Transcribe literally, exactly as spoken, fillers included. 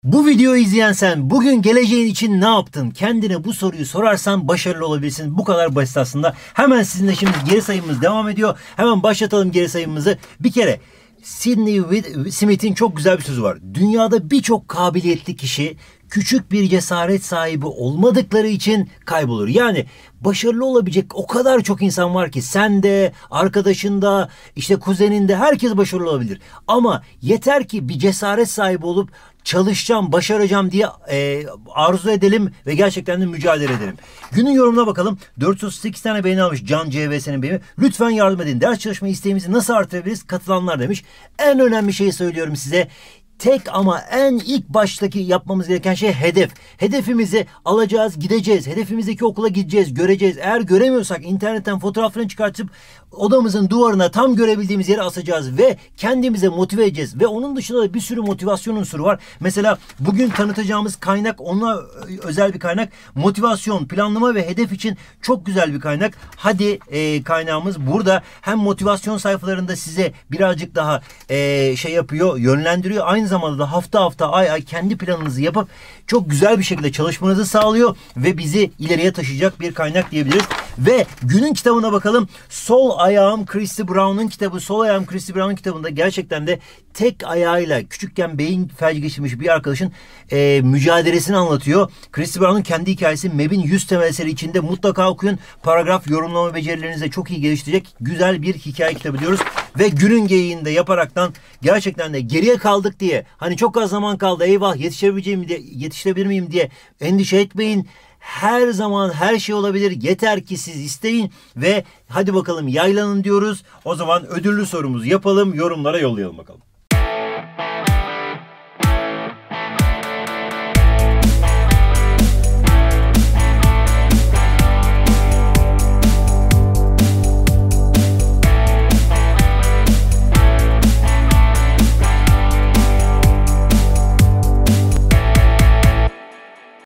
Bu videoyu izleyen sen bugün geleceğin için ne yaptın? Kendine bu soruyu sorarsan başarılı olabilirsin. Bu kadar basit aslında. Hemen sizinle şimdi geri sayımımız devam ediyor. Hemen başlatalım geri sayımımızı. Bir kere Sidney Smith'in çok güzel bir sözü var. Dünyada birçok kabiliyetli kişi küçük bir cesaret sahibi olmadıkları için kaybolur. Yani başarılı olabilecek o kadar çok insan var ki sen de, arkadaşın da, işte kuzenin de, herkes başarılı olabilir. Ama yeter ki bir cesaret sahibi olup çalışacağım, başaracağım diye e, arzu edelim ve gerçekten de mücadele edelim. Günün yorumuna bakalım. dört yüz otuz sekiz tane beğeni almış Can C V S'nin beğeni. Lütfen yardım edin. Ders çalışma isteğimizi nasıl artırabiliriz? Katılanlar demiş. En önemli şeyi söylüyorum size. Tek ama en ilk baştaki yapmamız gereken şey hedef. Hedefimizi alacağız, gideceğiz. Hedefimizdeki okula gideceğiz, göreceğiz. Eğer göremiyorsak internetten fotoğraflarını çıkartıp odamızın duvarına tam görebildiğimiz yere asacağız ve kendimize motive edeceğiz. Ve onun dışında da bir sürü motivasyon unsuru var. Mesela bugün tanıtacağımız kaynak, ona özel bir kaynak. Motivasyon, planlama ve hedef için çok güzel bir kaynak. Hadi e, kaynağımız burada. Hem motivasyon sayfalarında size birazcık daha e, şey yapıyor, yönlendiriyor. Aynı zamanda da hafta hafta, ay ay kendi planınızı yapıp çok güzel bir şekilde çalışmanızı sağlıyor ve bizi ileriye taşıyacak bir kaynak diyebiliriz. Ve günün kitabına bakalım. Sol Ayağım Christy Brown'un kitabı. Sol Ayağım Christy Brown'un kitabında gerçekten de tek ayağıyla küçükken beyin felci geçirmiş bir arkadaşın e, mücadelesini anlatıyor. Christy Brown'un kendi hikayesi. M E B'in yüz temel eseri içinde, mutlaka okuyun. Paragraf yorumlama becerilerinizi de çok iyi geliştirecek güzel bir hikaye kitabı diyoruz. Ve günün geyiğini de yaparaktan gerçekten de geriye kaldık diye, hani çok az zaman kaldı, eyvah yetişebileceğim diye, yetişebilir miyim diye endişe etmeyin. Her zaman her şey olabilir. Yeter ki siz isteyin ve hadi bakalım yaylanın diyoruz. O zaman ödüllü sorumuzu yapalım, yorumlara yollayalım bakalım.